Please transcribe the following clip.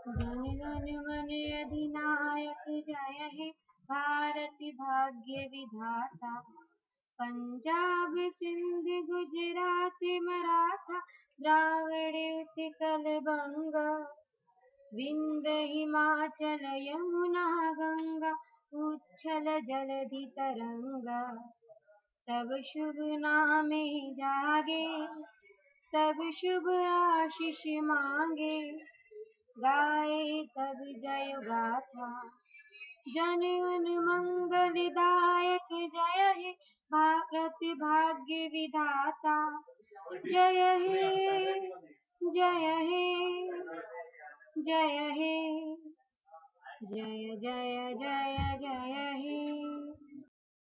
जन गण मन अधिनायक जय हे, भारत भाग्य विधाता। पंजाब सिंध गुजरात मराठा, द्राविड़ उत्कल बंगा, विंध्य हिमाचल यमुना गंगा, उच्छल जलधि तरंगा। तब शुभ नामे जागे, तब शुभ आशीष मांगे, गाए तब जय गाथा। जन गण मंगल दायक जय हे, भारत भाग्य विधाता। जय हे, जय हे, जय हे, जय जय जय जय हे।